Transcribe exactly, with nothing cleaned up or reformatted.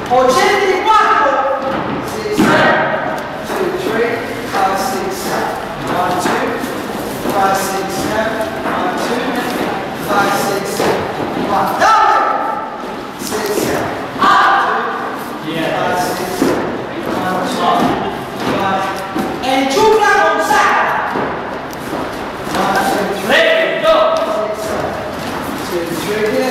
Ochenta y cuatro. Six, seven. Two, three, five, six, seven. One, two, five, six, seven. One, two, five, six, seven. One, double. Six, seven. Up. Two, five, six, seven. One, two, five. Enchufla con Sacala. One, two, three, go. Six, seven. Two, three.